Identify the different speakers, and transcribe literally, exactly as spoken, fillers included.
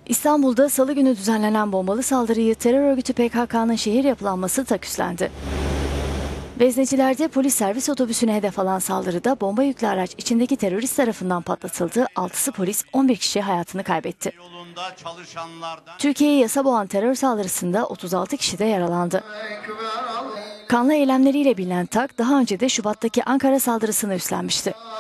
Speaker 1: İstanbul'da Salı günü düzenlenen bombalı saldırıyı terör örgütü P K K'nın şehir yapılanması tak üstlendi. Vezneciler'de polis servis otobüsüne hedef alan saldırıda bomba yüklü araç içindeki terörist tarafından patlatıldı. altısı polis, on bir kişi hayatını kaybetti. Türkiye'yi yasa boğan terör saldırısında otuz altı kişi de yaralandı. Kanlı eylemleriyle bilinen T A K daha önce de Şubat'taki Ankara saldırısını üstlenmişti.